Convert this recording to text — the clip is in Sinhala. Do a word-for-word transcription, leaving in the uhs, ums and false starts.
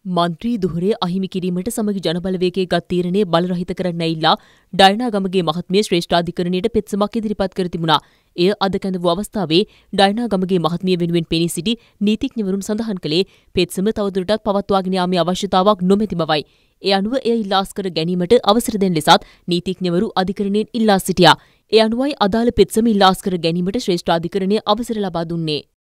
මන්ත්‍රී දුහරේ අහිමි කිරීමට සමගි ජනබලවේගයේ ගත් තීරණය බලරහිත කරන්න ඇවිල්ලා ඩයනා ගමගේ මහත්මිය ශ්‍රේෂ්ඨාධිකරණයට පෙත්සමක් ඉදිරිපත් කර තිබුණා. එය අද කැඳවූ අවස්ථාවේ ඩයනා ගමගේ මහත්මිය වෙනුවෙන් පෙනී සිටි නීතිඥවරුන් සඳහන් කළේ පෙත්සම තවදුරටත් පවත්වාගෙන යාමේ අවශ්‍යතාවක් නොමැති බවයි. ඒ අනුව එය ඉල්ලාස් කර ගැනීමට අවසර දෙන ලෙසත් නීතිඥවරු අධිකරණයෙන් ඉල්ලා සිටියා. ඒ අනුවයි අදාළ පෙත්සම ඉල්ලාස් කර ගැනීමට ශ්‍රේෂ්ඨාධිකරණය අවසර ලබා දුන්නේ.